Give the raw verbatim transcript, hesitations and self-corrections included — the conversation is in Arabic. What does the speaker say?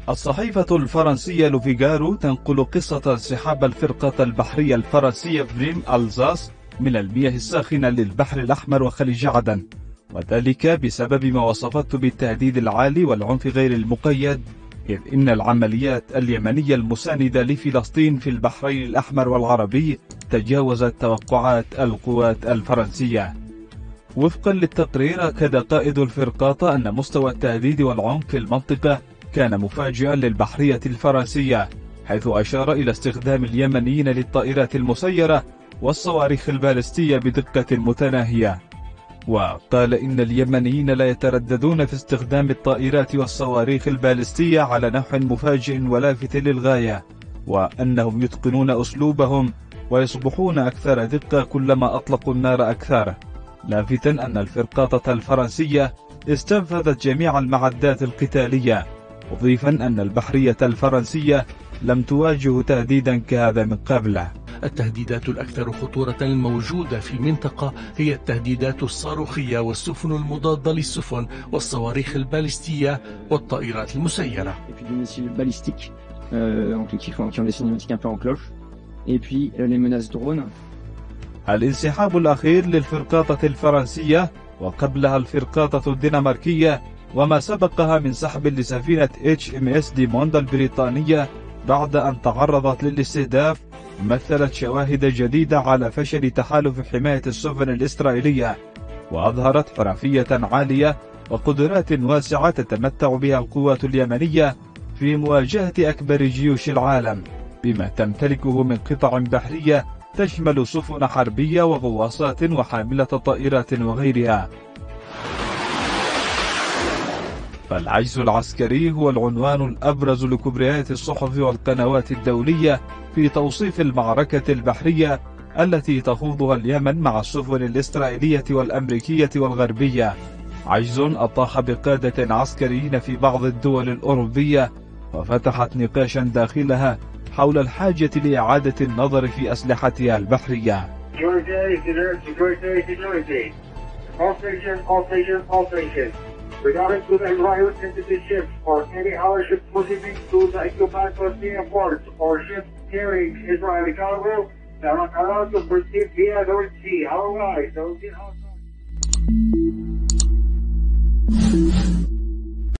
الصحيفة الفرنسية لوفيغارو تنقل قصة انسحاب الفرقة البحرية الفرنسية فريم ألزاس من المياه الساخنة للبحر الأحمر وخليج عدن، وذلك بسبب ما وصفته بالتهديد العالي والعنف غير المقيد، إذ إن العمليات اليمنية المساندة لفلسطين في البحرين الأحمر والعربي تجاوزت توقعات القوات الفرنسية. وفقا للتقرير، أكد قائد الفرقاطة أن مستوى التهديد والعنف في المنطقة كان مفاجئا للبحرية الفرنسية، حيث أشار إلى استخدام اليمنيين للطائرات المسيرة والصواريخ البالستية بدقة متناهية. وقال إن اليمنيين لا يترددون في استخدام الطائرات والصواريخ البالستية على نحو مفاجئ ولافت للغاية، وأنهم يتقنون أسلوبهم ويصبحون أكثر دقة كلما أطلقوا النار أكثر، لافتا أن الفرقاطة الفرنسية استنفذت جميع المعدات القتالية، مضيفا أن البحرية الفرنسية لم تواجه تهديدا كهذا من قبل. التهديدات الأكثر خطورة الموجودة في المنطقة هي التهديدات الصاروخية والسفن المضادة للسفن والصواريخ البالستية والطائرات المسيرة. الانسحاب الأخير للفرقاطة الفرنسية وقبلها الفرقاطة الدنماركية وما سبقها من سحب لسفينة اتش ام اس ديموند البريطانية بعد أن تعرضت للاستهداف مثلت شواهد جديدة على فشل تحالف حماية السفن الإسرائيلية، وأظهرت حرفية عالية وقدرات واسعة تتمتع بها القوات اليمنية في مواجهة أكبر جيوش العالم، بما تمتلكه من قطع بحرية تشمل سفن حربية وغواصات وحاملة طائرات وغيرها. فالعجز العسكري هو العنوان الأبرز لكبريات الصحف والقنوات الدولية في توصيف المعركة البحرية التي تخوضها اليمن مع السفن الإسرائيلية والأمريكية والغربية، عجز أطاح بقادة عسكريين في بعض الدول الأوروبية وفتحت نقاشا داخلها حول الحاجة لإعادة النظر في أسلحتها البحرية. Regarding to the environment sensitive ships or any other ships moving to the occupied Palestinian ports or ships carrying Israeli cargo that are allowed to proceed via the Red Sea. Otherwise, they will be outside.